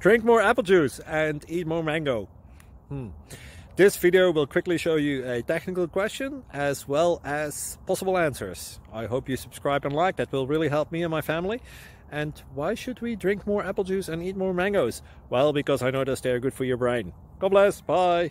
Drink more apple juice and eat more mango. This video will quickly show you a technical question as well as possible answers. I hope you subscribe and like, that will really help me and my family. And why should we drink more apple juice and eat more mangoes? Well, because I noticed they're good for your brain. God bless, bye!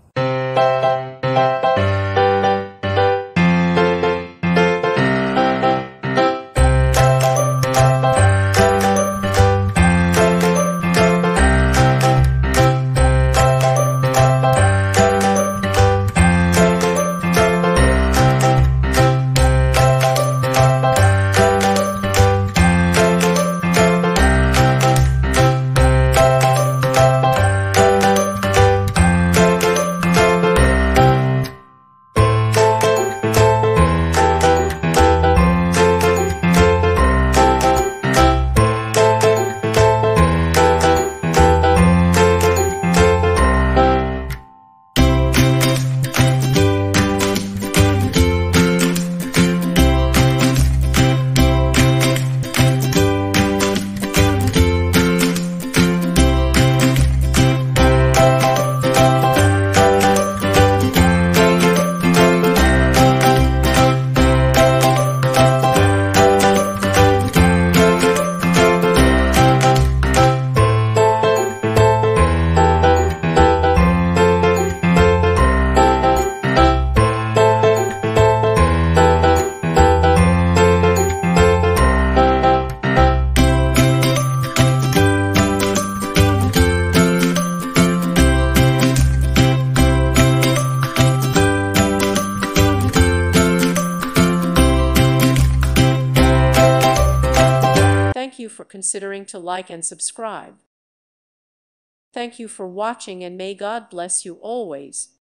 Thank you for considering to like and subscribe. Thank you for watching, and may God bless you always.